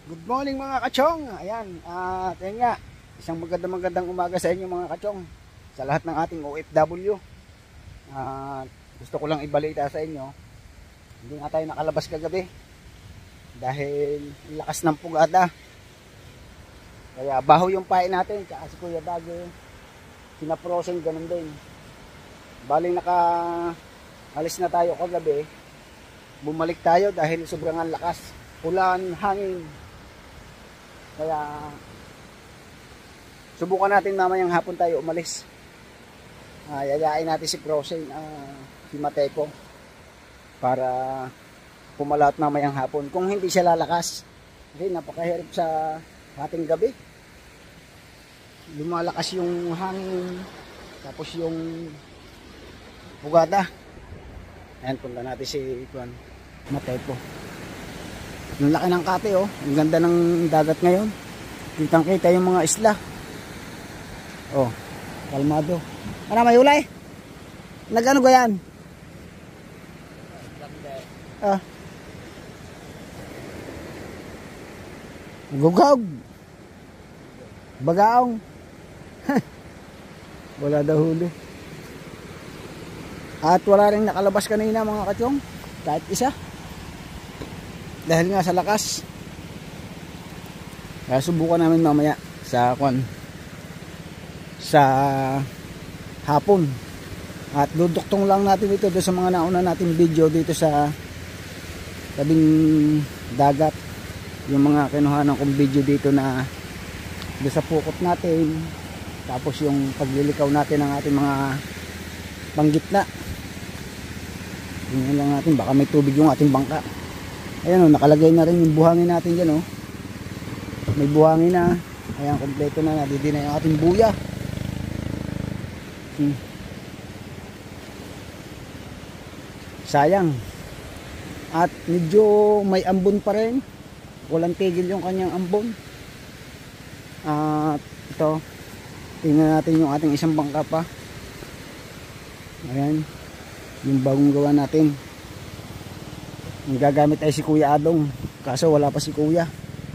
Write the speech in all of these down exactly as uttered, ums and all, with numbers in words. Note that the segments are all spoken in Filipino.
Good morning mga kachong. Ayan, at uh, ayan nga, isang magandang magandang umaga sa inyo mga kachong, sa lahat ng ating O F W. Uh, gusto ko lang ibalita sa inyo, hindi nga tayo nakalabas kagabi dahil lakas ng pugada. Kaya baho yung pain natin, tsaka si Kuya Dagi, sinaprosen ganun din. Bali naka alis na tayo kagabi, bumalik tayo dahil sobrang ang lakas, ulan, hangin. Kaya subukan natin mamayang hapon tayo umalis. Uh, yayain natin si Frozen, uh, si Mateco, para pumalawat mamayang hapon. Kung hindi siya lalakas, kasi napakahirap sa ating gabi. Lumalakas yung hangin, tapos yung bugada. Ayan, punta natin si Juan Mateco. Yung laki ng kate, oh. Ang ganda ng dagat ngayon. Kitang kita yung mga isla. Oh, kalmado. Ano, may ulay? Nagano ba yan? Ah. Gugog. Bagaong. Wala daw huli. At wala rin nakalabas kanina mga kachong. Kahit isa. Dahil nga sa lakas. Kaya subukan namin mamaya sa kwan, sa hapon. At duduktong lang natin ito doon sa mga nauna natin video dito sa tabing dagat. Yung mga kinuhanan kong video dito na doon sa pukot natin. Tapos yung paglilikaw natin ng ating mga panggitna. Tingnan lang natin, baka may tubig yung ating bangka. Ayan o, nakalagay na rin yung buhangin natin dyan o. May buhangin na. Ayan, kompleto na. Nadidi na yung ating buya. Hmm. Sayang. At medyo may ambon pa rin. Walang tigil yung kanyang ambon. At ito, tingnan natin yung ating isang bangka pa. Ayan, yung bagong gawa natin. Ang gagamit ay si Kuya Adong, kaso wala pa si Kuya.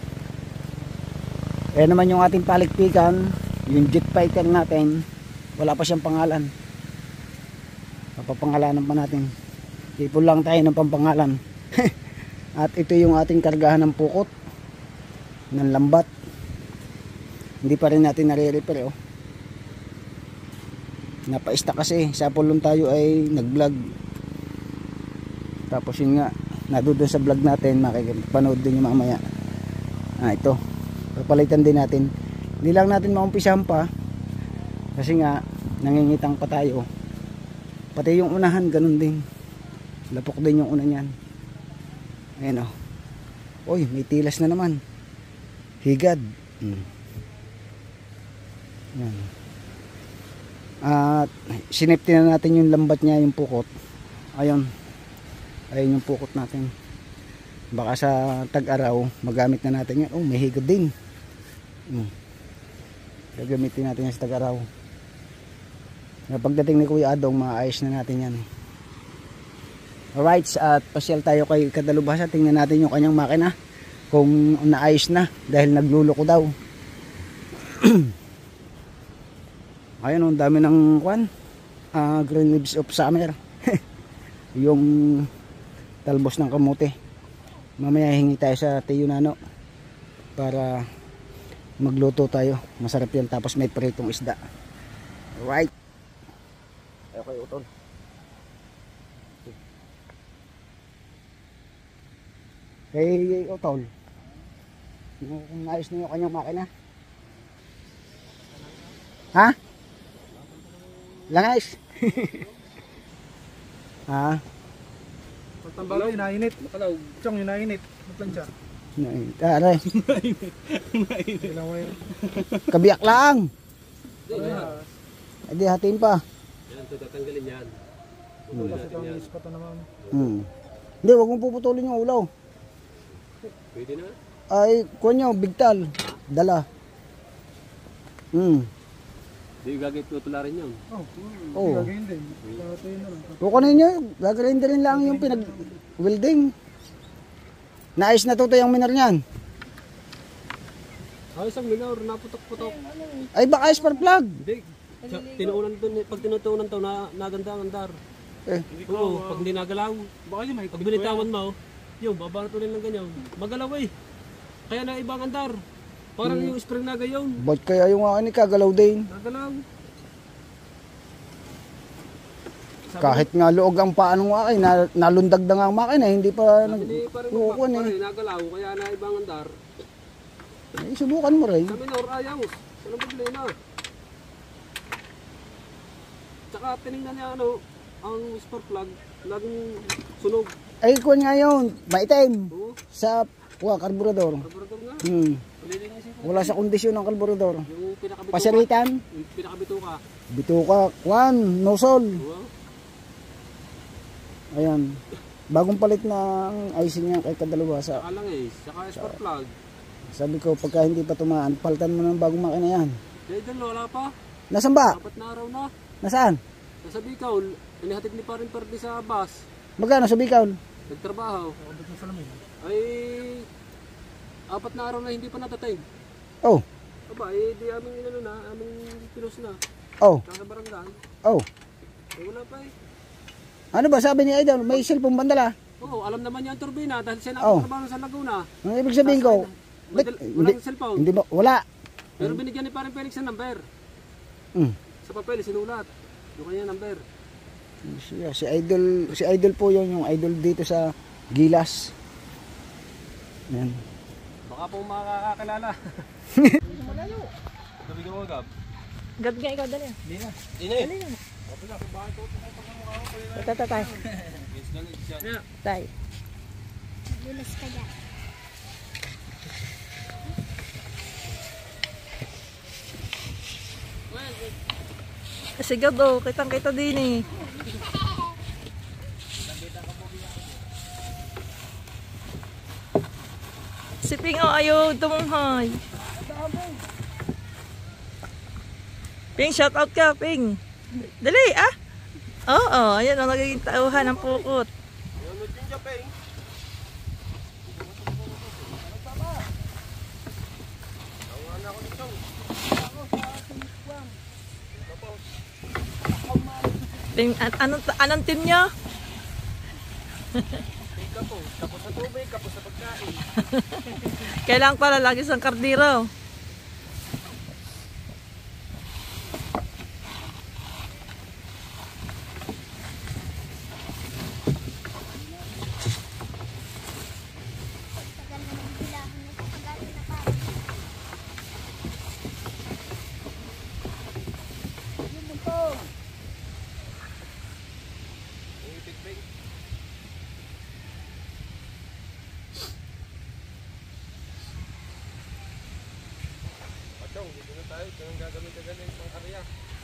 Eh naman yung ating palikpikan, yung jet fighter natin, wala pa siyang pangalan. Papapangalanan pa natin. Tipon lang tayo ng pampangalan. At ito yung ating kargahan ng pukot, ng lambat. Hindi pa rin natin nare-repair oh. Napaista kasi, sa pulong tayo ay nag-vlog. Tapos yun nga, nadoon sa vlog natin, makikipanood din yung mamaya. Ah, ito. Papalitan din natin. Hindi lang natin maumpisahan pa. Kasi nga, nangingitang pa tayo. Pati yung unahan, ganun din. Lapok din yung una niyan. Ayan o. Oh. Uy, may tilas na naman. Higad. Hmm. Ayan. At sinipti na natin yung lambat niya, yung pukot. Ayun. Ayun yung pukot natin. Baka sa tag-araw magamit na natin yan. Oh, may higad din. Hmm. Gagamitin natin yan sa tag-araw. Pagdating ni Kuya Adong, maayos na natin yan. Alright, at pasyal tayo kay Kadalubhasa. Tingnan natin yung kanyang makina kung naayos na dahil nagluloko daw. Ayun, ang dami ng kwan, uh, green leaves of summer. Yung talbos ng kamote. Mamaya hingi tayo sa Tiyo Nano para magluto tayo. Masarap yan, tapos may pritong isda. Alright. Ayaw kayo utol. Hey utol, kung naayos na yung kanyang makina. Ha? Langais. Ha? Pagtambalo, inainit. Makalaw. Chong, inainit. Matlansya. Inainit. Ah, aray. Inainit. Inainit. Kabiyak lang. Hindi, hatiin pa. Yan, ito tatanggalin yan. Hmm. Kasi itong ispata naman. Hmm. Hindi, huwag mong puputulin yung ulaw. Pwede na? Ay, kuha nyo, bigtal. Dala. Hmm. Hindi gagawin tutularin yun. Oh, Oo. gagawin din. Patayin na lang. Kukunin nyo, gagawin din lang yung pinag-welding. Naayos na tuto yung minar niyan. Ay, isang minor, naputok-putok. Ay baka spark plug. Hindi. Sa- Tinuunan to, pag tinutuunan to, na, naganda ang andar. Eh, Oo, pag hindi nagalaw. Baka yun may Pag binitawan mo, yun, babaratunin ng ganyan. Magalaw eh. Kaya na ibang andar. Parang yung spring na gayon. ba't kaya yung akin ni kagalaw din? Nagalaw. Sabi Kahit nga luog ang paano ng akin, na, nalundag na nga ang makina, hindi pa Sabi nag... ni parang Kukuha magpapare, eh. nagalaw. Kaya na ibang andar. Eh, subukan mo rin. Sa minor, ayaw. Anong problema? Tsaka tinignan niya ano, ang spark plug, laging sunog. Ay, kuwan nga yun, maitim. Oo, Sa kuha, karburador. carburetor nga. Hmm. Palilinisin ko. Wala sa kondisyon ng karburador. Yung pinakabito Pasiritan, Yung pinakabito ka. bituka, kuwan, nosol. Oo. Ayan. Bagong palit na ang icing niya kay kadalawa sa... Saka lang eh. Saka spark plug. Sabi ko, pagka hindi pa tumaan, palitan mo ng bagong makina yan. Dahil doon wala pa. Nasaan ba? Apat na araw na. Nasaan? Nasa Bicol. Inihatid ni parin party sa bus. Magkano sa Bicol? Nagtrabaho. Abot na salamin. Ay apat na araw na hindi pa natatig. Oh, Aba, eh di aming inano na, aming pinos na. oh, Kasa barangay. oh. Eh wala pa eh. Ano ba sabi ni Idol? May cellphone bandala. Oo, alam naman niya ang turbina dahil siya Oh. nakatrabaho sa Laguna. Ang ibig sabihin ko, May ba't- dal- hindi, walang cellphone. hindi ba, wala. Pero binigyan ni parin Felix ng number. Mm. Sa papel, sinulat. Yung kanya number. Siya, si Idol, si Idol po yun, yung Idol dito sa Gilas. Yan. Baka po makakakilala. Sabi ko agad. Gab nga ikaw, dali. Hindi na. Ini. Ito, ito, tay. Tay. Dulas ka dyan. Sige do, kitang kita din eh. Si Ping, oh, ayaw tumunghay. Ping, shout out ka, Ping. Dali, ah. Oo, oh, ayan ang nagiging tauhan ng pukot. Ping, an anong, anong team nyo? Kapos sa tubig, kapos sa pagkain. Kailangan pala lagi sa kardiro. Tagal na nagbilahan na sa tagal na pa. Yun mo po. Dito na tayo. Ito ang gagamit ka galing pang karya.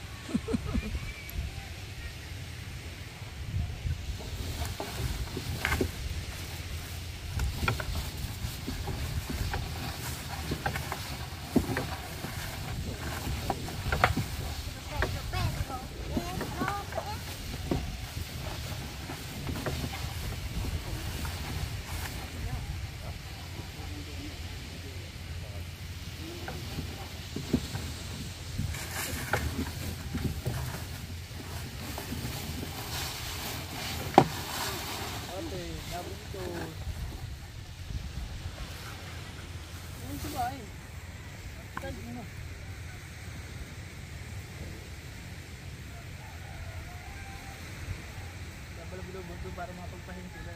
Para mapagpahin sila.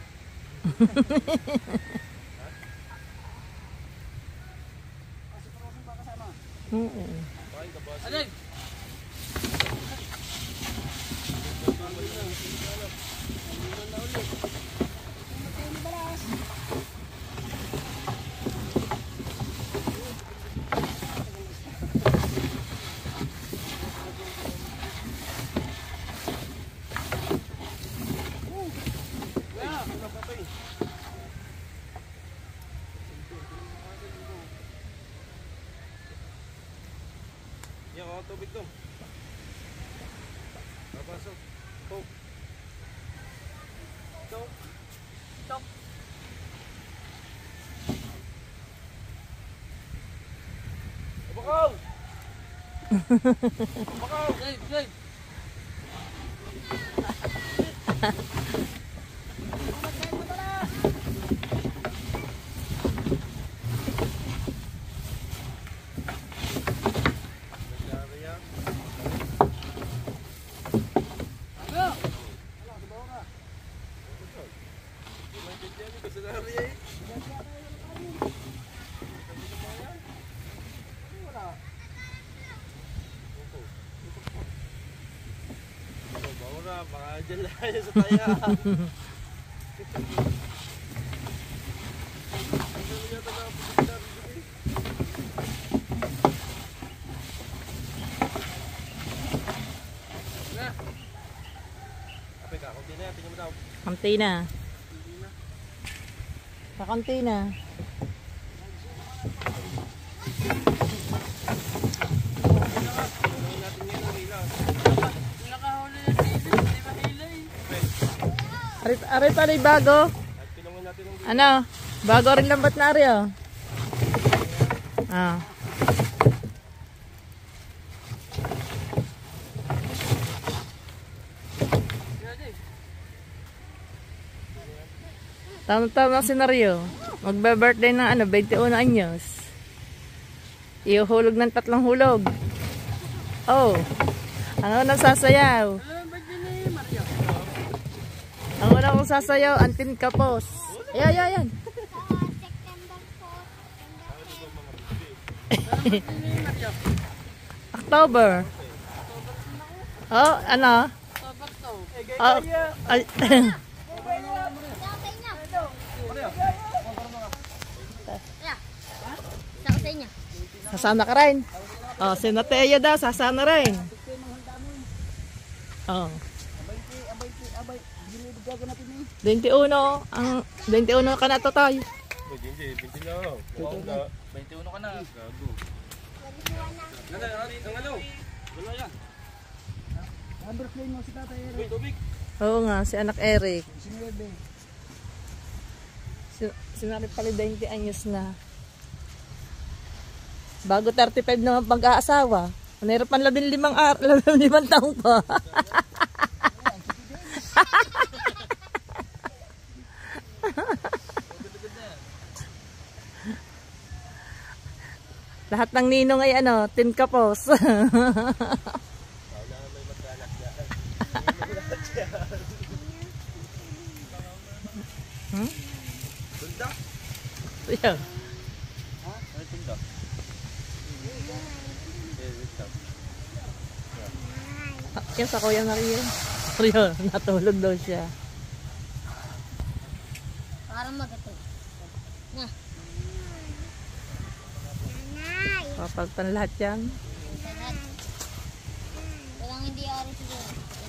Oo. Yan, oh, tubig to. Papasok. Oh. Ito. Ito. Dave, Dave. Baka dyan lang yan sa taya. Kaunti na. Kakunti na. Arit, arit, arit, bago. Ano? Bago rin lambat na ari, oh. Ah. Tama-tama senaryo. Magbe-birthday ng ano, twenty-one anyos. Iuhulog ng tatlong hulog. Oh. Ang unang sasayaw. Ang unang kong sasayaw, Antin Kapos. Ayan, ayan, ayan. October. Oh, ano? Oh, ay. Sasana ka rin. Oh, si Nateya daw, sasana rin. Oh. twenty-one, ang twenty-one ka na to tayo. twenty-one ka na. Gago. Ang ano? Wala yan. Number plate mo si Tatay Eric. Tubig. Oo nga, si anak Eric. Si Nuebe. Si, sinari pala twenty anyos na. Bago thirty-five naman pag-aasawa. Nahirapan labing limang, ar- labing limang taong pa. Lahat ng ninong ay ano, tin kapos. Hmm? Yeah. Yan sa Kuya Maria. Maria, natulog daw siya. Parang magato. Na. Papagpan lahat yan. Lahat. Walang hindi ari siguro.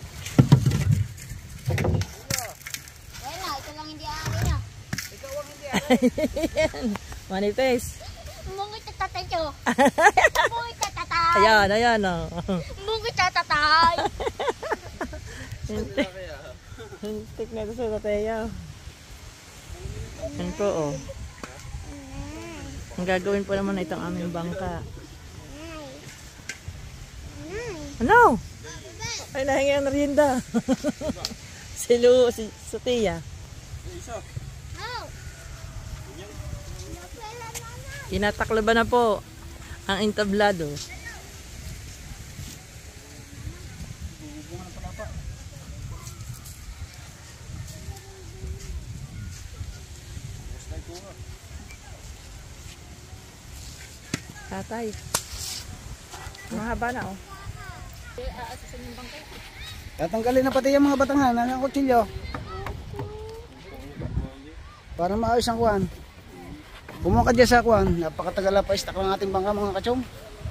Wala, ito lang hindi ari na. Ikaw ang hindi ari. Manifest. Mungit tatatay ko. Mungit tatatay. Ayan, ayan o. Mungit tatatay. Hintik. Hintik na ito sa Tateya. Yan po o. Ang gagawin po naman na itong aming bangka. Ano? Ay, nahingi ang merienda. Si Lu, si Sotia. Oh. Inataklo ba na po ang entablado? Tatay. Mahaba na oh. Tatanggalin na pati yung mga batangan ng kutsilyo. Para maayos ang kuwan. Bumukad dyan sa kuwan. Napakatagal na pa-stack ng ating bangka mga kachong.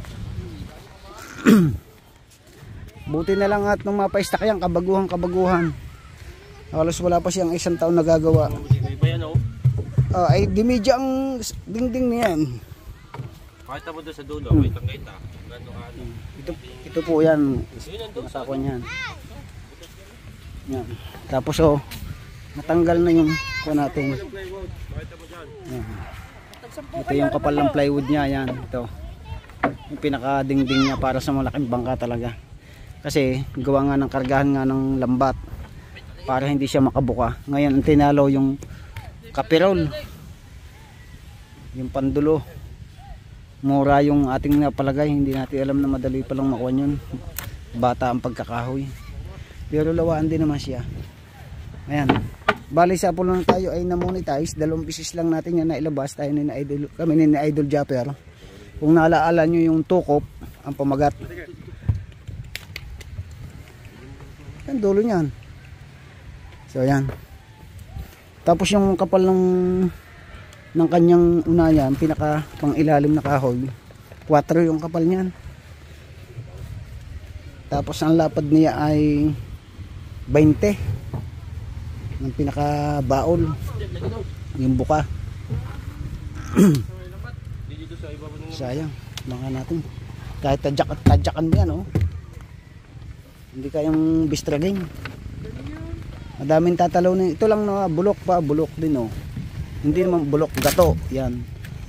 Buti na lang at nung mapa-stack yan, kabaguhan kabaguhan. Halos wala pa siyang isang taon nagagawa. Uh, ay dimidya ang dingding niyan. Pakita mo doon sa dulo, may tanggaita. Gano'ng ano. Ito, ito po yan. Matakon yan. Yan. Tapos oh, natanggal na yung kuha natin. Yan. Ito yung kapal ng plywood niya. Yan. Ito. yung pinakadingding niya para sa malaking bangka talaga. Kasi gawa nga ng kargahan nga ng lambat para hindi siya makabuka. Ngayon ang tinalo yung kapirol, yung pandulo. Mura yung ating napalagay, hindi natin alam na madali palang makuha yun. Bata ang pagkakahoy, pero lawaan din naman siya. Ayan, bali sa pulo na tayo ay na-monetize. Dalawang pieces lang natin yan na ilabas. Tayo ni na idol, kami ni na Idol Japper. Kung naalaala nyo yung tukop, ang pamagat, yan dulo nyan. So yan. Tapos yung kapal ng ng kanyang una yan, pinaka pang ilalim na kahoy, kwatro yung kapal niyan. Tapos ang lapad niya ay bainte ng pinaka baol, yung buka. Sayang mga natin, kahit tadyak at tadyakan mo yan, oh, hindi kayang bistraging. Madaming tatalaw na ito lang na bulok pa, bulok din, oh. Hindi naman bulok, gato yan.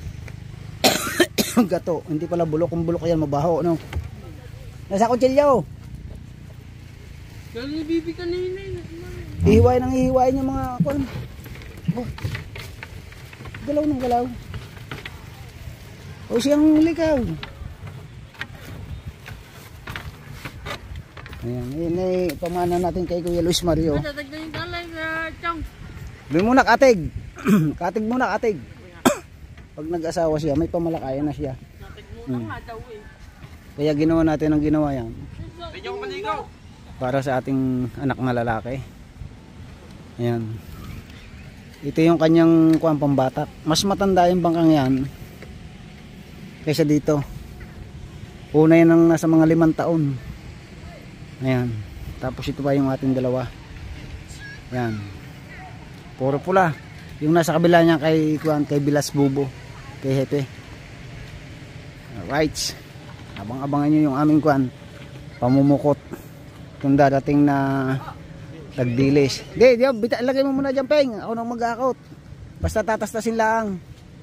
Gato, hindi pala bulok. Kung bulok yan mabaho, no? Nasa kutsilyo. Galing bibi kanina. Ihiwain ang ihiwain yung mga kwan. Oh. Galaw ng galaw. O siyang likaw. Ayan, yun ay pamana natin kay Kuya Luis Mario. Tatagdan yung dalay na chong. Doon muna katig. Katig muna, katig. Pag nag-asawa siya, may pamalakayan na siya. Hmm. Kaya ginawa natin ang ginawa yan. Para sa ating anak na lalaki. Ayan. Ito yung kanyang kuwang pambatak. Mas matanda yung bangkang yan kaysa dito. Una yan ang nasa mga limang taon. Ayan. Tapos ito pa yung ating dalawa. Ayan. Puro pula. Yung nasa kabila niya kay kuan, kay Bilas Bubo, kay Hepe. Alright. Abang-abangan niyo yung aming kuan, pamumukot. Kung dadating na tagdilis. Di, di, bita, lagay mo muna dyan, Peng. Ako nang mag-akot. Basta tatastasin lang.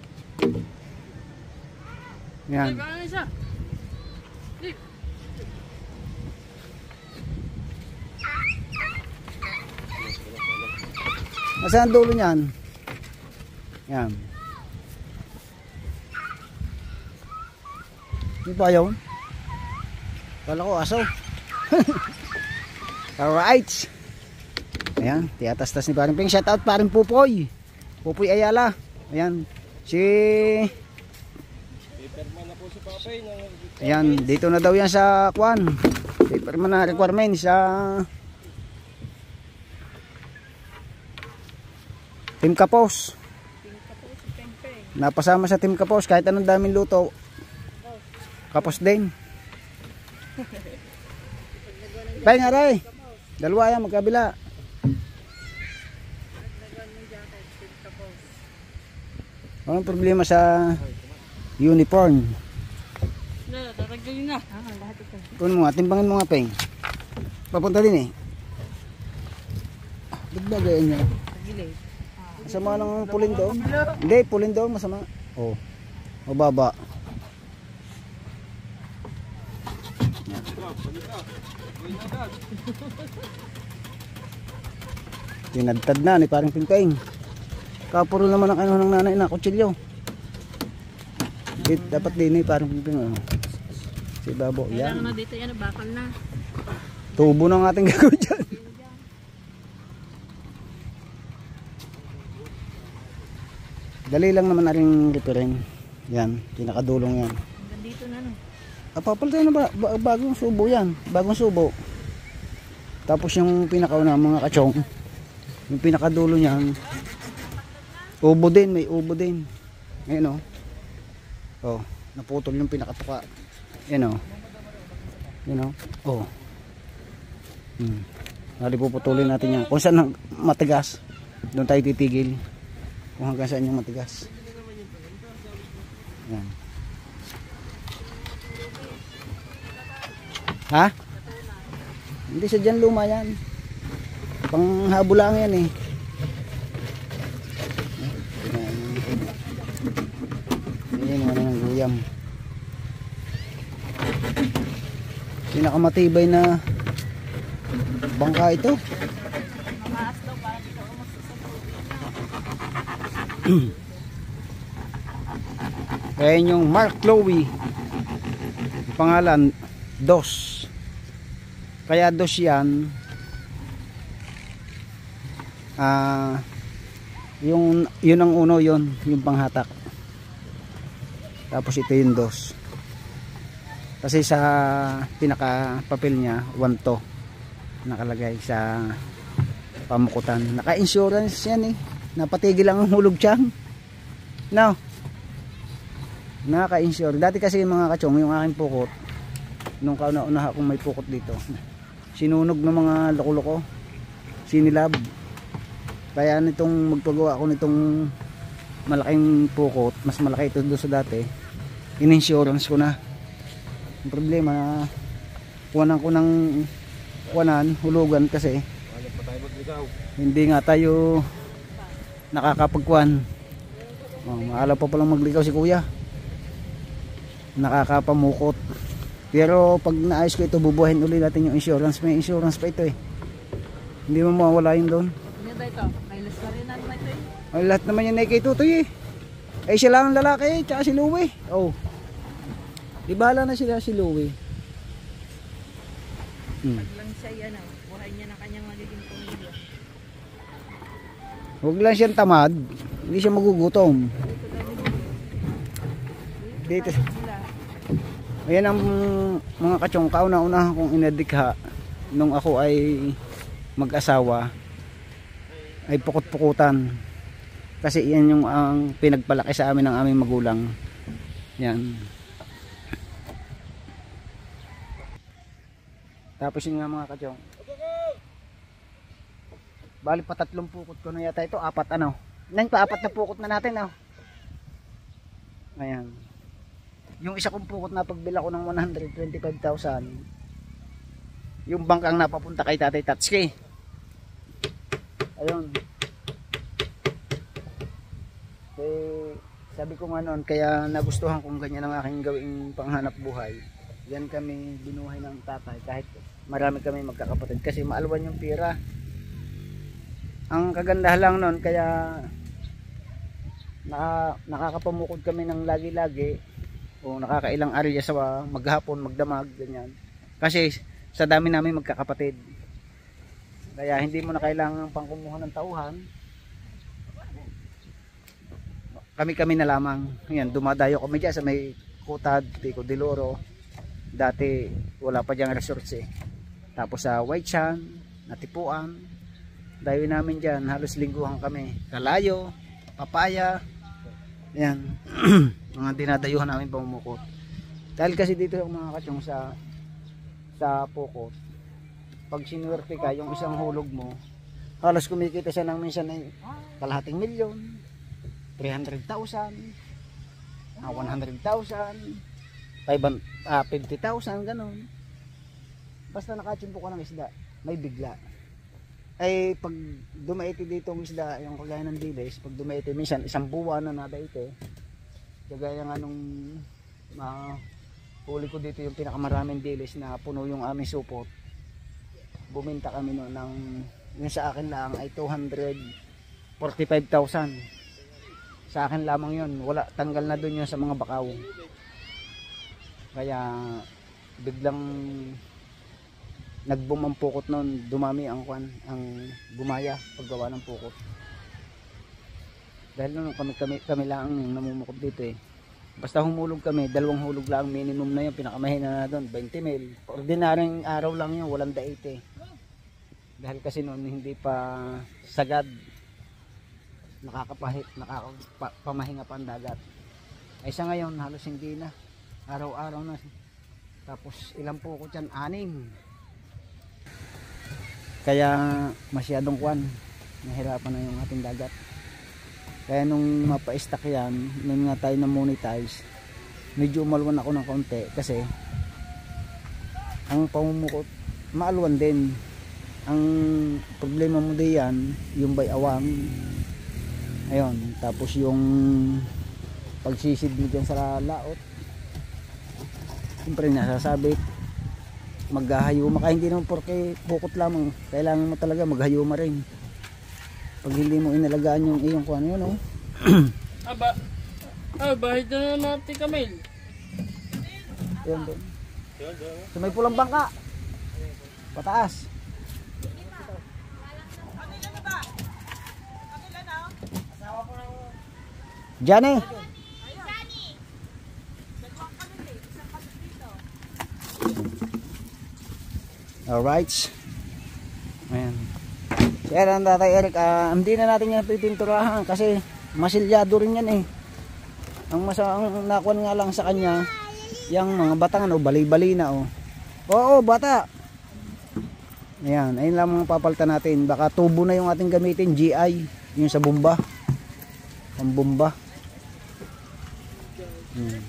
Yan. Nasaan ang dulo niyan? Yan. Hindi pa yun? Kala ko aso. Alright. Ayan, tiyatastas ni Paring Peng. Shout out Paring Pupoy. Pupoy Ayala. Ayan. Si ayan, dito na daw yan sa Kwan. Paperman na requirement sa Team Kapos. Napasama sa Team Kapos kahit anong daming luto. Kapos din. Peng aray. Dalawa yan magkabila. Walang problema sa uniform. Na, tatagdan na. Ah, lahat ito. Kunin mo nga, timbangin mo nga, Peng. Papunta din eh. Dagbagayan niya. Tagilid. Masama ng pulin doon. Hindi, pulin doon masama. Oh. Mababa. Tinadtad na ni Paring Pingping. Kapuro naman ang ano ng nanay na kutsilyo. Dit, dapat din ni Paring Pingping. Oh. Si Babo. Yan. Kailangan na dito yan, bakal na. Tubo ng ating gagawin dyan. Dali lang naman na rin repairing. Yan, pinakadulong yan. Hanggang dito na no. Papalitan na ba, ba bagong subo yan, bagong subo. Tapos yung pinakauna mga kachong, yung pinakadulo niyan, ubo din, may ubo din. Ayun oh. Oh, naputol yung pinakatuka. Ayun oh. Ayun oh. Oh. Hmm. Nali puputulin natin yan. Kung saan matigas, doon tayo titigil. Kung hanggang saan yung matigas. Yan. Ha? Hindi siya dyan luma yan. Panghabo lang yan eh. Ayan, wala ng guyam. Pinakamatibay na bangka ito. Mamaas daw para dito umusok sa tubig. Ayan yung Mark Chloe. Pangalan, Dos. Kaya Dos yan. Ah, yung yun ang uno yun, yung panghatak. Tapos ito yung Dos. Kasi sa pinaka papel niya, one to nakalagay sa pamukutan. Naka-insurance yan eh. Napatigil lang ang hulog tiyan. No. Naka-insure. Dati kasi yung mga kachong, yung aking pukot, nung kauna-una akong may pukot dito, sinunog ng mga loko-loko, sinilab. Kaya nitong magpagawa ako nitong malaking pukot, mas malaki ito doon sa dati, in-insurance ko na. Ang problema, kuwanan ko ng kuwanan, hulugan kasi hindi nga tayo nakakapagkuhan. Oh, maalaw pa palang magligaw si kuya, nakakapamukot. Pero pag naayos ko ito, bubuhayin ulit natin yung insurance. May insurance pa ito eh, hindi mo mawala yun doon. Ano ba ito? May list pa rin natin ito eh. Ay, lahat naman yan ay kay Tutoy eh. Ay siya lang ang lalaki, tsaka si Louie. Oh, di bahala na sila si Louie. hmm. Pag lang siya yan, oh, buhay niya na kanyang magiging pamilya. Huwag lang siyang tamad, hindi siya magugutom. Dito. Ayan ang mga kachong, kauna-una kong inadikha nung ako ay mag-asawa, ay pukot-pukutan. Kasi yan yung ang pinagpalaki sa amin ng aming magulang. Yan. Tapos yun nga mga kachong, bali pa tatlong pukot ko na yata ito, apat ano. Nang pa apat na pukot na natin oh. Ayan. Yung isa kong pukot na pagbila ko ng one hundred twenty-five thousand, yung bangkang napapunta kay Tatay Tatsuki. Ayun. Eh, sabi ko nga noon, kaya nagustuhan kong ganyan ang aking gawing panghanap buhay. Yan kami binuhay ng tatay, kahit marami kami magkakapatid, kasi maalwan yung pira. Ang kagandahan lang noon, kaya naka, nakakapamukod kami ng lagi-lagi, o nakakailang area sa maghapon, magdamag, ganyan. Kasi sa dami namin magkakapatid, kaya hindi mo na kailangan pang kumuha ng tauhan. Kami-kami na lamang. Yan, dumadayo kami dyan sa may Kutad, Pico de Loro. Dati wala pa diyang resorts eh. Tapos sa White Sand, Natipuan, dayo namin dyan, halos lingguhan kami. Kalayo, Papaya, yan. Mga dinadayuhan namin pamumukot. Dahil kasi dito yung mga kachong sa sa pukot, pag sinuwerte ka, yung isang hulog mo, halos kumikita siya ng minsan ay kalahating milyon, three hundred thousand, uh, one hundred thousand, fifty thousand, ganun. Basta nakachimpo ka ng isda, may bigla. Ay pag dumaiti dito ang isda, yung kagaya ng dilis, pag dumaiti minsan isang buwan na nadaiti, kagaya nga nung uh, huli ko dito yung pinakamaraming dilis na puno yung aming supot, buminta kami noon ng, yung sa akin lang ay two hundred forty-five thousand. Sa akin lamang yun, wala, tanggal na dun yun sa mga bakaw. Kaya biglang nagboom ang pukot noon, dumami ang kwan, ang gumaya paggawa ng pukot. Dahil noon kami, kami, kami lang namumukot dito eh. Basta humulog kami, dalawang hulog lang minimum na yun, pinakamahina na doon, twenty mil. Ordinaryong araw lang yun, walang dait eh. Dahil kasi noon hindi pa sagad, nakakapahit, nakakapamahinga pa ang dagat. Ay sa ngayon, halos hindi na, araw-araw na. Tapos ilang pukot yan, anim. Kaya masyadong kwan, nahirapan na yung ating dagat. Kaya nung mapa-stack yan, nung nga tayo na monetize, medyo umalwan ako ng konti kasi ang pamumukot maalwan din. Ang problema mo diyan, yung bayawang, ayun, tapos yung pagsisid mo dyan sa laot, siyempre nasasabit. maghahayuma ka. Hindi naman porke bukot lamang, kailangan mo talaga maghayuma rin. Pag hindi mo inalagaan yung iyong kung ano yun, oh. Aba, ah, bahid na naman natin Kamil. Yun doon. So may pulang bangka. Pataas. Johnny. Alright. Ayan. Kaya lang Tatay Eric, uh, hindi na natin yan pipinturahan kasi masilyado rin yan eh. Ang masa ang nakuha nga lang sa kanya, yung mga batangan o bali-bali na oh. Oo, bata. Ayan, ayun lang mga papalitan natin. Baka tubo na yung ating gamitin, G I, yung sa bomba. Ang bomba. Hmm.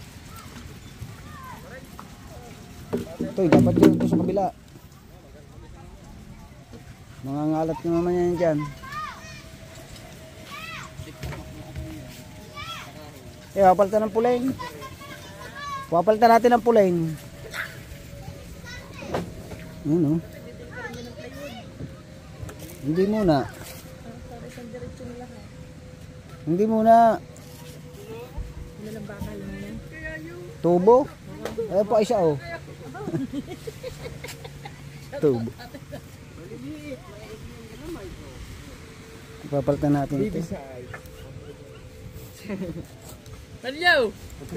Ito, dapat yun ito sa kabila. Mangangalat nyo naman yan dyan. Eh, papalitan ng puling. Papalitan natin ng puling. Ano? Hindi muna. Hindi muna. Tubo? Ayun pa isa oh. Tubo. Papalitan natin ito. Hello!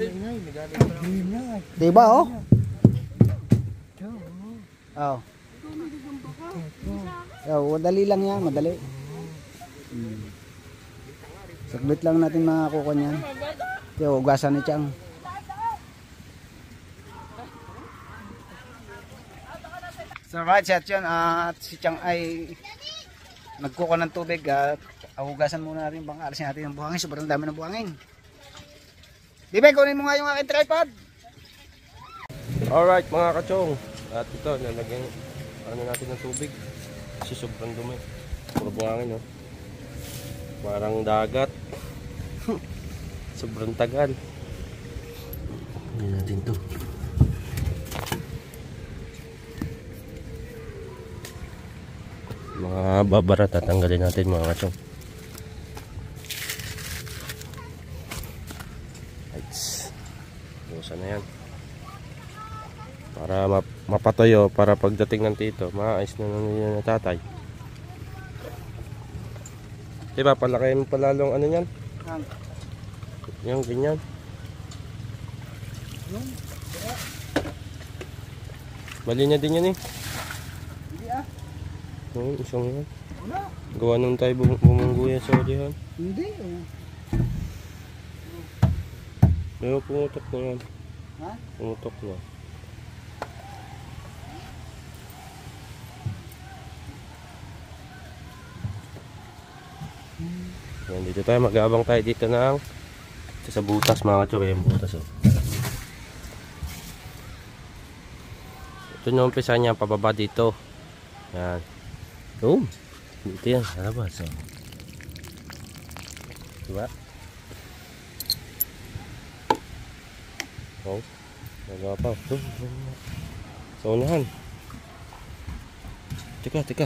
Diba oh? Oh. Oh, madali lang yan, madali. Hmm. Saglit lang natin makakuha niyan. Kaya ugasan ni Chang. So right, chat yun. At si Chang ay nagkuha ng tubig at ahugasan muna natin bang alisin natin ng buhangin. Sobrang dami ng buhangin. Dibe, kunin mo nga yung aking tripod. Alright mga kachong. At ito, nalagyan ano natin ng tubig. Kasi sobrang dumi. Puro buhangin oh. Parang dagat. Sobrang tagal. Hindi natin to. Mga babara tatanggalin natin mga kachong. Iwasan na yan. Para map mapatoyo, para pagdating ng tito, maayos na naman na tatay. Diba, palakayin mo palalong ano yan? Ang. Yung ganyan. Yung. Bali na din yan eh. Hindi ah. Oo, isang yan. Wala. Gawa naman tayo bum bumungguya sa ulihan. Hindi oh. May pumutok na yan. Ha? Pumutok na. Yan, dito tayo, mag-aabang tayo dito ng ito sa butas mga kachoy, yung butas oh. Ito yung umpisa niya pababa dito. Yan. Oh, dito yan, sa labas oh. Diba? Oh, nagawa pa. Oh, sa unahan. Teka, teka.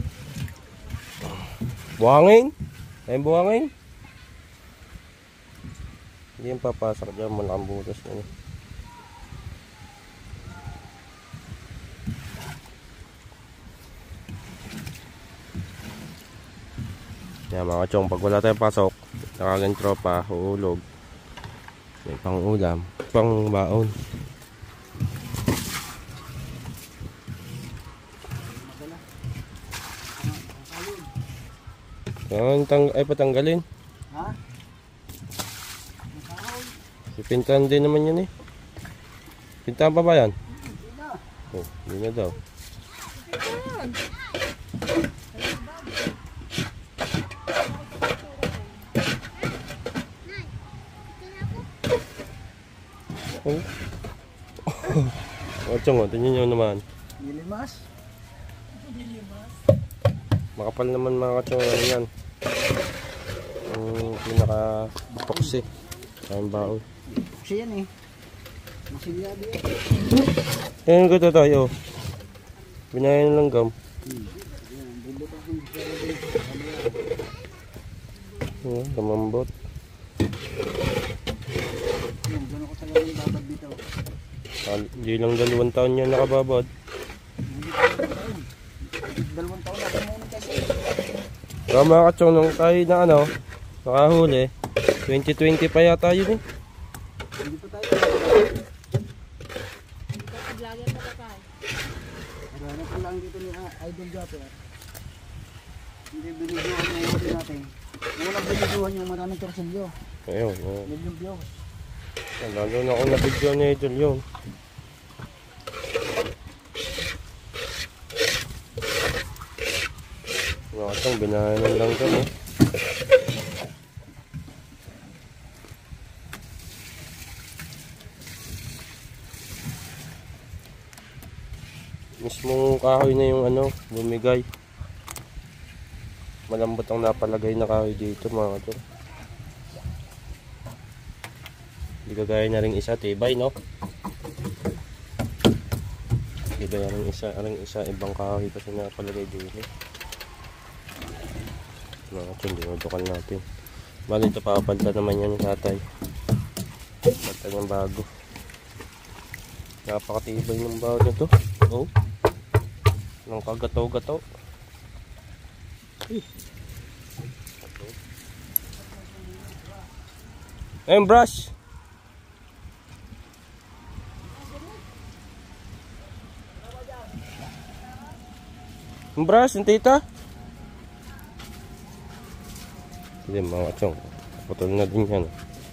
Buhangin. Ayun buhangin. Hindi yung papasok dyan. Malaking butas na. Yan mga kachong. Pag wala tayong pasok, nakagang tropa, huulog. May pang ulam, pang baon. Yan, tang ay patanggalin. Ha? Pipintahan din naman yan eh. Pintahan pa ba yan? Oh, hindi na daw. Oh. Oh, Chong, oh, tingnan nyo naman. Nilimas. Makapal naman mga kachong, ano yan. Ang pinaka-box eh. Kayang baon. Kasi yan eh. Masilyado yan. Tingnan ko ito tayo. Binayan ng langgam. Hmm. Ayan, bubutasin ko siya ulit. Ayan, lumambot. Ayan, gano'n ko talaga yung babad dito. Ah, Hindi lang dalawang taon yan nakababad. Hindi pa dalawang taon. Dalawang taon na ako muna kasi. Kaya mga kachong, nung tayo na ano, nakahuli, twenty twenty pa yata yun eh. Hindi pa tayo. Vlogger pa pa tayo. Marami pa lang dito ni ah, Idol Japper. Hindi binidyohan yung huli natin. Yung unang binidyohan yung maraming torsilyo. Ayun, ayun. Million views. Lalo na ako na-video ni Idol yun. Mga kachong, binayan ng langgam eh. Mismong kahoy na yung ano, bumigay. Malambot ang napalagay na kahoy dito mga kachong. Hindi kagaya na rin isa, tibay no? Hindi kagaya rin isa, rin isa, ibang kahoy kasi napalagay dito. Mga kachong, dinudukal natin. Bali ito, papalta naman yan ng tatay. Palta niyang bago. Napakatibay ng bago na to. Oh. Nang kagataw-gataw. Ayun, brush. Yung brush, yung tita. Hindi, mga kachong. Putol na din yan.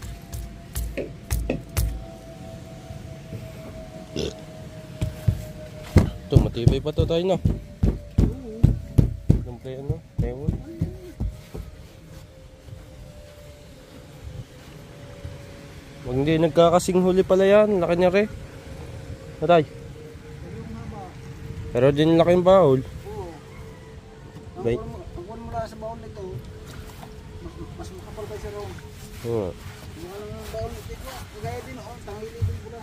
Ito, matibay pa to tayo na. Siyempre ano, ewan. Huwag hindi nagkakasing huli pala yan. Laki niya rin. Natay. Pero din laki yung baul. Oo. Ang Bay. kuwan mo- ang kuwan mula sa baon nito, mas, mas makapal pa siya ron. Oo. Mukha lang yung baon nito. Kagaya din ako, tangili din pula.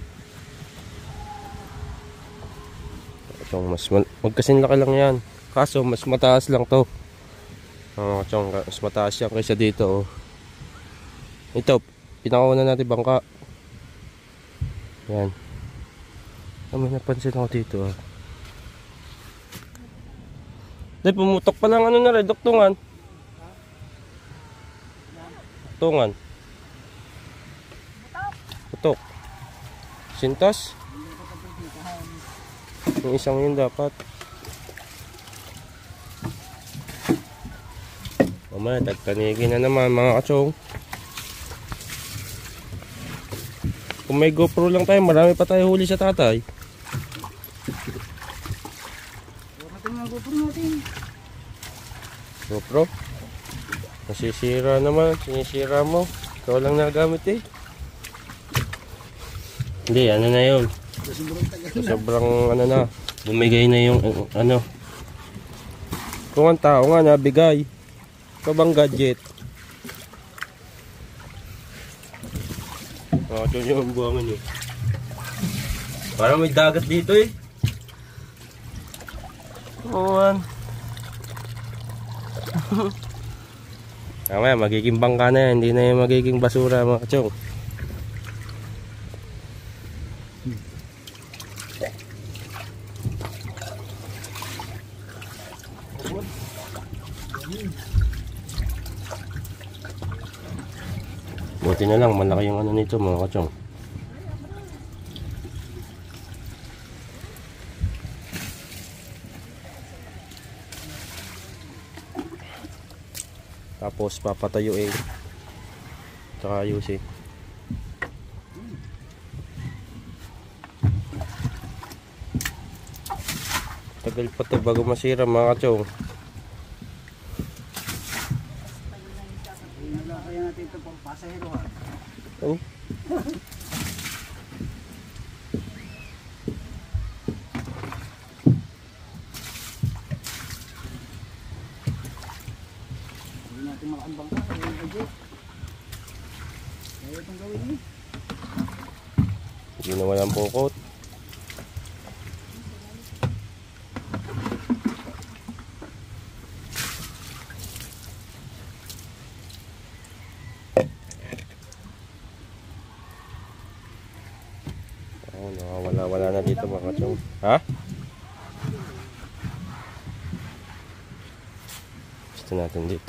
Ito, mas mal- magkasing laki lang yan. Kaso mas mataas lang to. Oh, chong, mas mataas yan kaysa dito. Oh. Ito, pinakauna natin bangka. Yan. Ah, may napansin ako dito. Ah. Dahil pumutok pa lang ano na rin, duktungan. Duktungan. Putok. Sintas. Yung isang yun dapat. Mamaya, tagtanigin na naman mga kachong. Kung may GoPro lang tayo, marami pa tayo huli sa tatay. Huwag natin mga GoPro natin. GoPro? Nasisira naman, sinisira mo. Ikaw lang nagamit eh. Hindi, ano na yun. Sobrang tagal na. Sobrang ano na, bumigay na yung uh, ano. Kung ang tao nga nabigay, ito bang gadget? Oh, ito yung buwangan nyo. Parang may dagat dito eh. Kuhan. Mamaya magiging bangka na yan, hindi na yung magiging basura mga kachong. Buti na lang, malaki yung ano nito mga kachong. Tapos papatayuin. Tsaka ayusin. Tagal pa to bago masira mga kachong. Kaya natin ito pang pasahero ha. Oh. Hindi natin malaking bangka. Kaya yung budget. Kaya itong gawin niyo. Hindi na walang pukot. Oh, nawawala-wala na dito mga kachong. Ha? Gusto natin dito.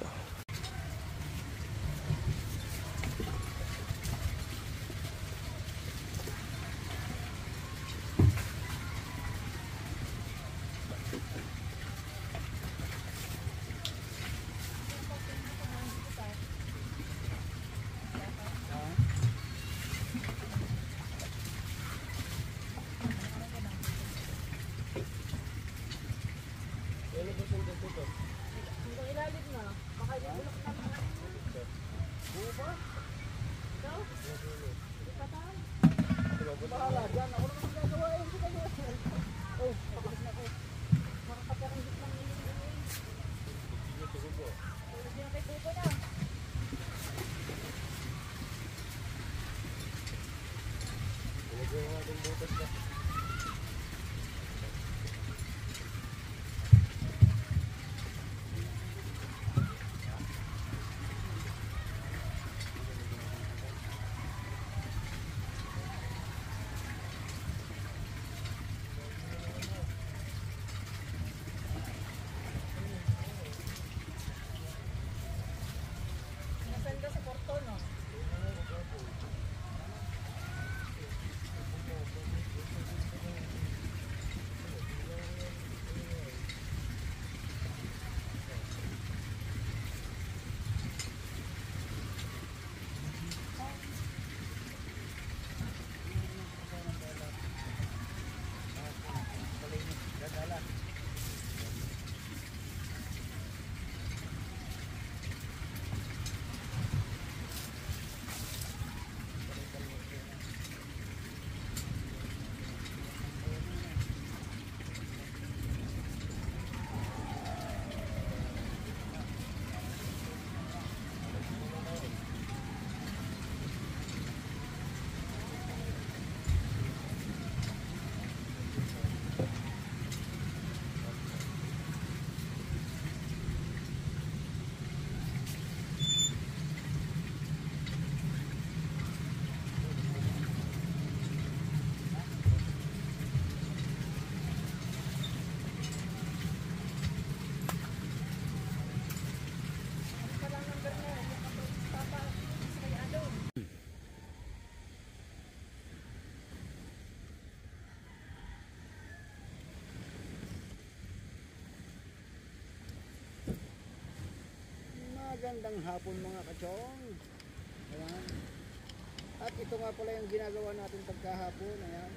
Magandang hapon mga kachong. Ayan. At ito nga pala yung ginagawa natin pagkahapon. Ayan.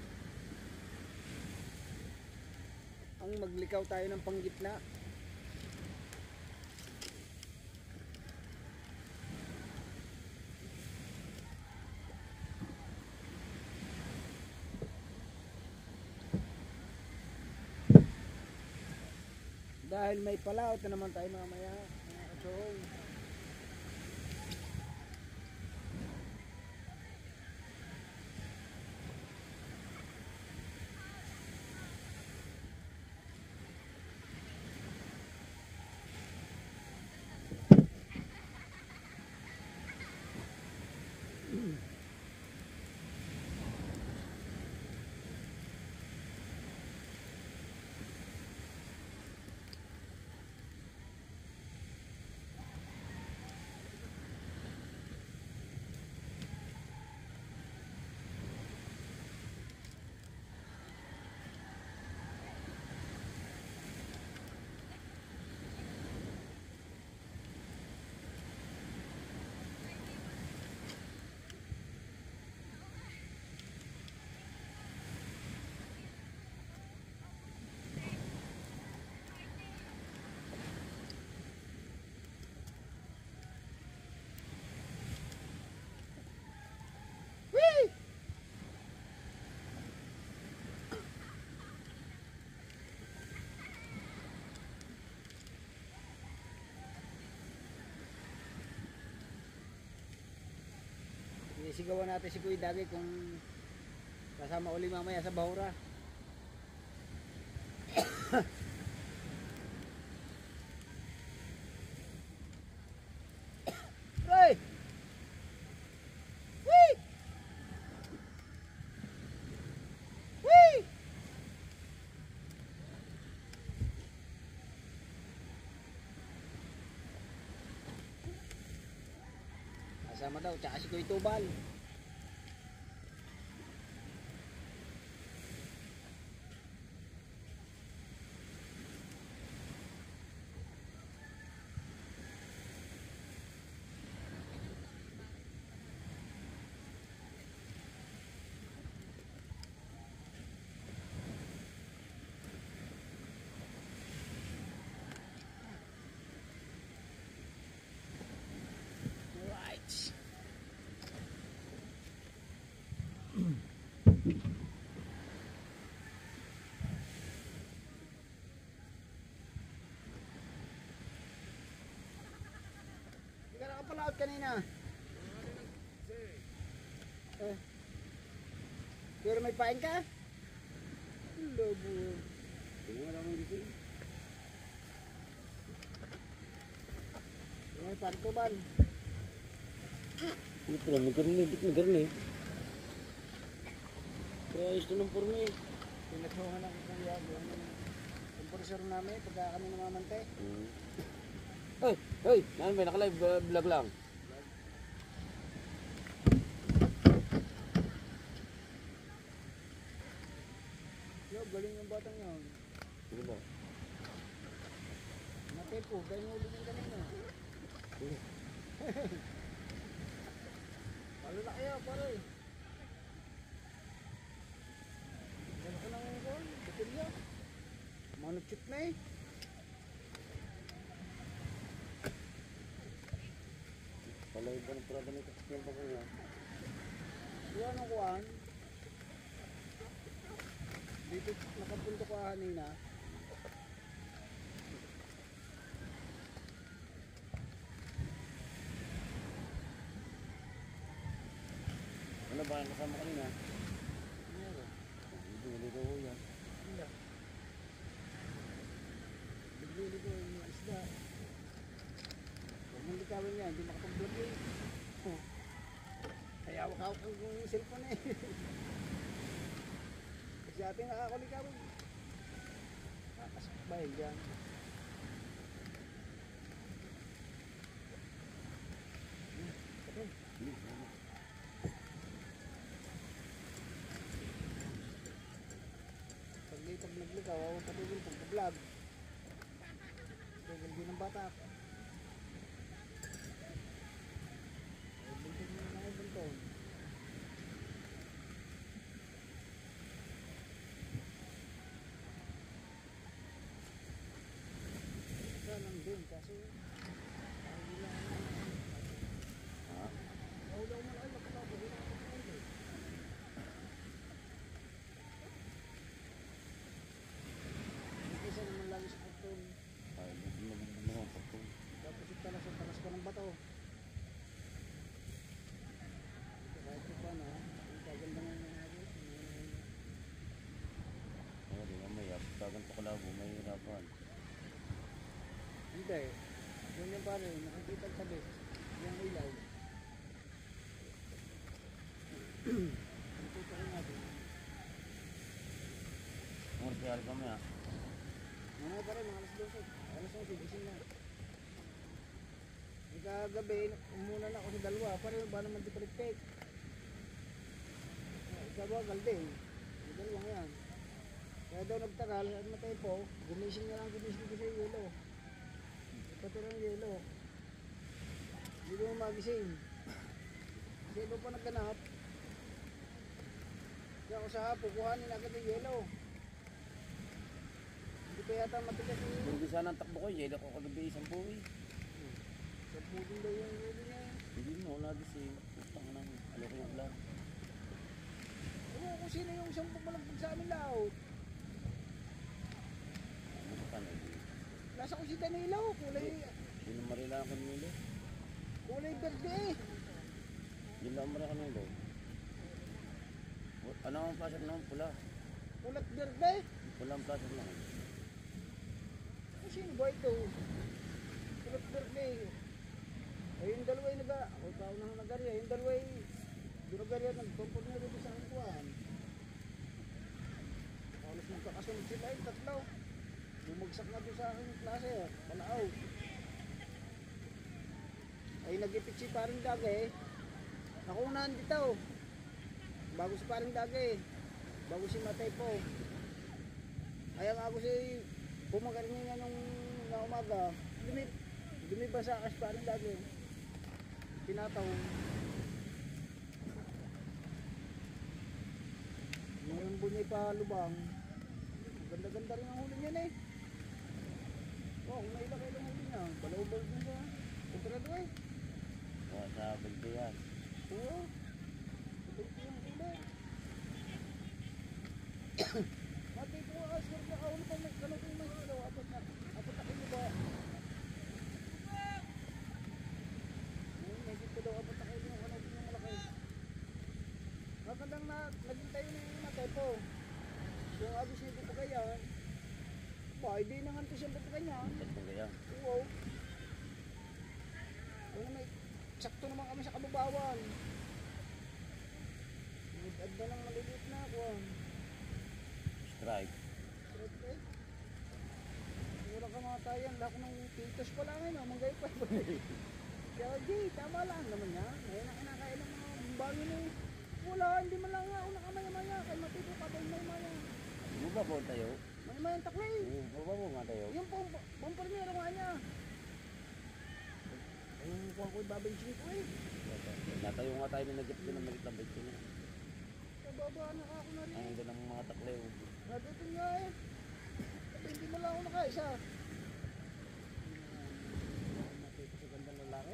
Ang maglikaw tayo ng panggitna. Dahil may palaot na naman tayo mamaya mga kachong. Sigawan natin si Kuya Dagi kung kasama uli mamaya sa Bahura. Roy! Wee! Kasama daw, tsaka si Kuya Tubal. Right. Hindi ka nakapalaot kanina. Eh. Pero may pain ka? Lobo. Tingnan lang yung gising. May pain ko ba? Ito lang, nagkaroon eh, nagkaroon eh. Kaya ayos na ng porma eh. Pinagsuhan ako kung yan. Yung compressor namin, pagka kami namamante. Hmm. Ay, ay, naan ba, naka-live uh, vlog lang. Yo, galing yung batang yun. Sige ba? Matay po, dahil yung ulit yung kanina. Palo na kayo, pare. Gano'n ka ng gol, baterya. Manupchit na eh. Palayo ba ng prada nito? Yan pa ko yan. Yan ang kuhan. Dito nakapunto ko kanina. Ano ba ang kasama kanina? Meron. Hindi, hindi ko yan. Hindi. Bigli ko yung isda. Huwag mong likawin yan, hindi makapag-vlog eh. Oh. Kaya hawak-hawak ang cellphone eh. Kasi ating nakakulikawin. Nakasok ba yun dyan? Pag di pag naglikaw, huwag patugil pag vlog. Tugil din ng bata. Ay, buntin mo na yung bunton. Ito lang din kasi parang hindi lang Ha? mahulaw mo na ay makapag hindi na ako kumain. Isa naman lagi sa karton. Ay, hindi mo naman ang pagkong. Tapos yung talas yung talas pa ng bato. Kahit pa paano, ang kaganda nga yung hagos. Ay, di mamaya, pagkagan pa kalabo, may hirapan. Hindi. Yun yung pare, nakikita ang tabi. Yung ilaw. Ang tutukin natin. Ang kaya kami ha. Mga pare, mga alas dose. Alas dose, gising na. Ikagabi, umuna na ako sa dalawa. Pare, ba naman di palikpik? Ikaw galde. Yung dalawang yan. Kaya daw nagtagal, at matay po, gumising na lang, gumising ko sa yelo. Ipatira ng yelo. Hindi ko magising. Kasi iba pa nagganap. Kaya ako sa hapo, kuhanin agad yung yelo. Hindi pa yata matigas yung yelo. Hindi sana ang takbo ko, yelo ko kagabi isang buwi. Sa puding daw yung yelo niya. Hindi mo, nagising. Putang na, alo ko yung vlog. Ewan ko sino yung isang pagmalagpag sa amin laot. Ano pa na, hindi. Nasa kusita na ilaw, kulay, Hindi na marila ako nilo. kulay berde eh. Hindi lang marila ako nilo. Ano ang plastic naman? Pula. Kulat berde. Pula ang plastic naman. Kung sino ba ito? Kulat berde. Ay yung dalawa yung naga, ako tao na nagarya, yung dalawa yung dinagarya, nagpampod na dito sa akin kuhan. Halos magkakasunod sila yung tatlo. Bumagsak na doon sa akin yung klase, palaaw. Ay nag-ipit si paring daga eh. Nakunan dito. Bago si parang dagi. Bago si Matay po. Kaya nga ako si bumagaling niya nung na umaga. Dumi, dumiba sa akas parang dagi. Pinataw. Ngayon bunyi pa lubang. Ganda-ganda rin ang huli niyan eh. Oh, kung nailakay lang huli niya. Balaw-balaw niya sa kontrado eh. Oh, sa bulto yan. Oo. Ito yung huli. Mati ko nga aswar na kaon pa may kanong may kilo. Apat na. Apat na kilo ba? May dito daw apat na kilo yung kanong yung malaki. Magandang na naging tayo na yung matay po. Yung abis niya dito kaya. Ba, hindi na nga ito siya dito kanya. Ito kaya. Oo. Kung may sakto naman kami sa kababawan. Nag-add na lang maliliit na ako. Strike. Okay. Wala ka mga tayan. Lako ng pitos pa lang yun. Manggay pa. Kaya di, tama lang naman yan. Ngayon na kinakain ng mga bangin eh. Wala, hindi man lang nga ako nakamaya-maya. Kaya matito ka ba yung maya-maya. Buba po tayo. Maya-maya ang takli. Buba po nga tayo. Yung pong, pong primero nga niya. Yung kuha ko ibabenching ko eh. Natayo nga tayo na nagip ko ng maliit na bike niya. Kababa na ako na rin. Ang ganda ng mga taklaw. Nandito nga eh. At hindi mo lang ako nakaisa. Nakita sa gandang lalaki.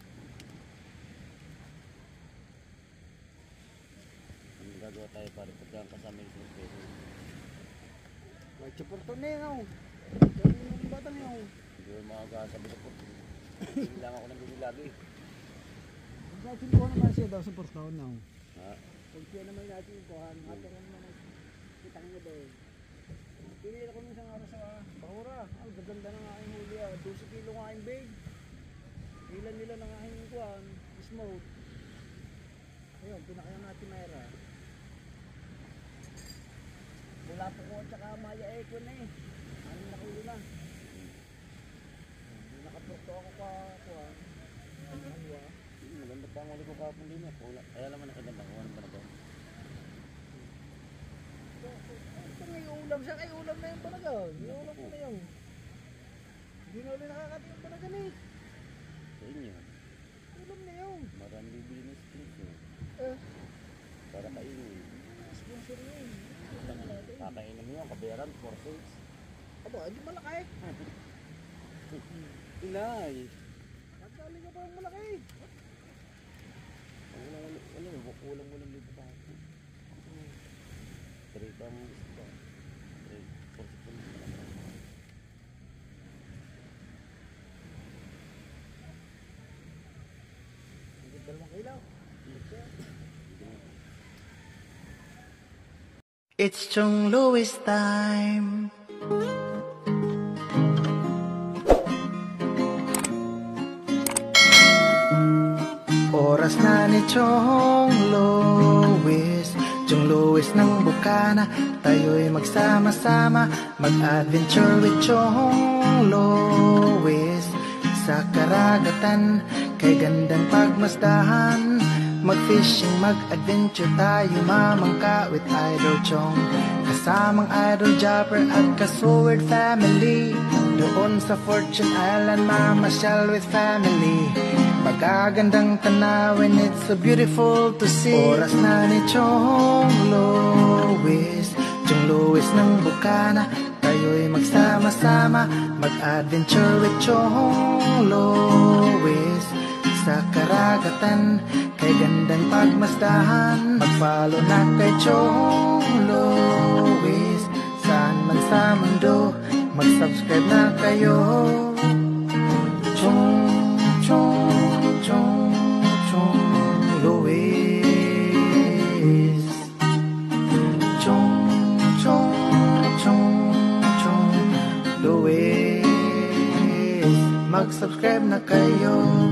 Ang gagawa tayo para pagka kasama yung sinasabi. May chuporto na yun ako. Sabi yung batang yun. Hindi ko makakasabi ko po. Hindi lang ako nang binilagi. Kahit hindi ko naman siya daw sa portaon na. Ha? Kung siya naman natin yung kuhan, natin naman kitang niya doon. Pinila ko nung isang araw sa Bahura. Ang gaganda ng aking huli ah. twelve kilo ng aking bag. Ilan nila ng aking kuhan, smoke. Ayun, pinakaya natin Mayra. Wala po ko at saka Maya Eco na eh. Ano nakuli na. Nakaporto ako pa kuhan. Ang halwa. Maganda pa ang huli ko kapon din eh. Kaya naman nakaganda ko. Ano ba na ba? Ito nga yung ulam siya, kay ulam na yung panaga. Yung ulam ko na yung. Hindi na ulit nakakating panaga na eh. Sa inyo. Ulam na yung. Marami bibili ng strings eh. Eh, Para kainin. sponsor yun. Kakainin mo yung kabayaran, four cents. Aba, hindi malaki. Inay! Nagkali ka pa yung malaki. Walang walang walang walang walang libo pa. Trade ang isda. Trade, four cents pa lang. Hindi dalawang kilaw. It's Chong Louis time. Oras na ni Chong Louis, Chong Louis ng Bukana. Tayo'y magsama-sama, mag-adventure with Chong Louis. Sa karagatan, kay gandang pagmasdahan, mag-fishing, mag-adventure tayo, mamangka with Idol Chong. Kasamang Idol Jobber at Kasword family. Doon sa Fortune Island, mamasyal with family. Pagagandang tanawin, it's so beautiful to see. Oras na ni Chong Louis, Chong Louis ng Bukana. Tayo'y magsama-sama, mag-adventure with Chong Louis. Sa karagatan, kay gandang pagmasdahan, mag-follow na kay Chong Louis. Saan man sa mundo, mag-subscribe na kayo. Chong, Chong, Chong, Chong Louis. Chong, Chong, Chong, Chong Louis. Mag-subscribe na kayo.